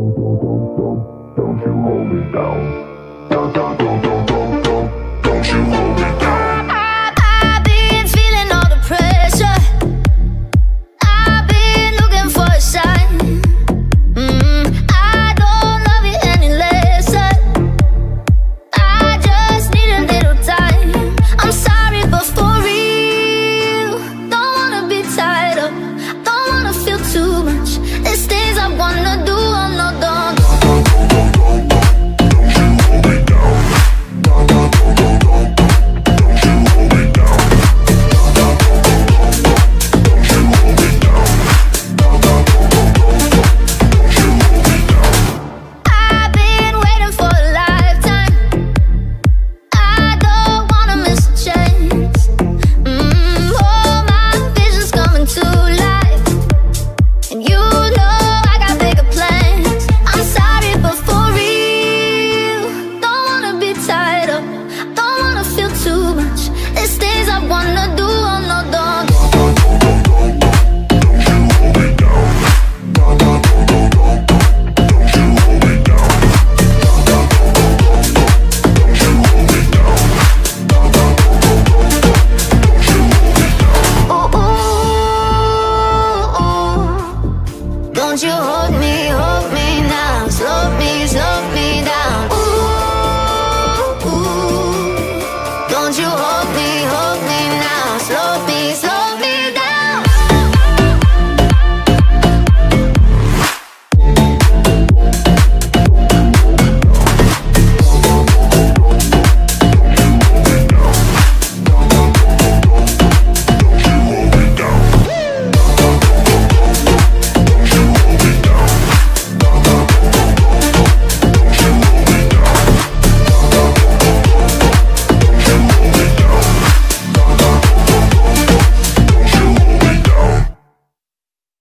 Don't you hold me down. Don't you hold me down. I've been feeling all the pressure. I've been looking for a sign. I don't love you any less. I just need a little time. I'm sorry, but for real, don't wanna be tied up. Don't wanna feel too much. There's things I wanna do, oh no, don't. Don't you hold me now, slow me down.